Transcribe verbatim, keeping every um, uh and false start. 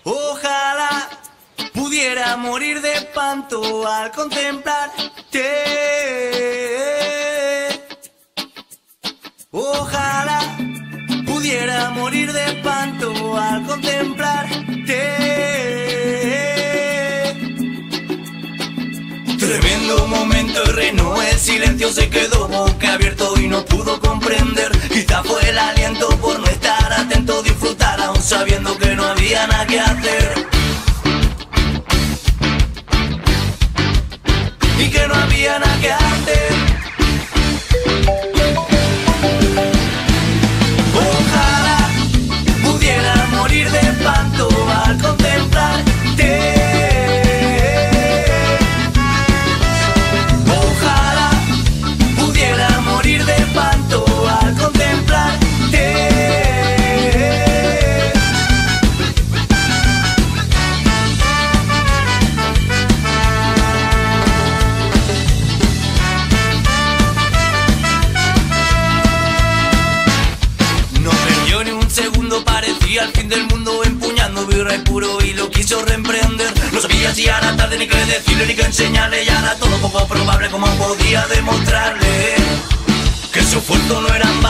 Ojalá pudiera morir de espanto al contemplarte. Ojalá pudiera morir de espanto al contemplarte. Tremendo momento y Reno, el silencio se quedó boca abierto y no pudo comprender. Quizá fue el aliento por no estar atento, disfrutar aún sabiendo que no había nada que hacer. Y que no había nada que hacer. Ojalá pudiera morir de espanto al contemplarte. Ojalá pudiera morir de espanto al contemplarte. Parecía el fin del mundo empuñando virrey puro y lo quiso reemprender. No sabía si a la tarde ni qué decirle ni qué enseñarle. Y era todo poco probable como podía demostrarle que su esfuerzo no era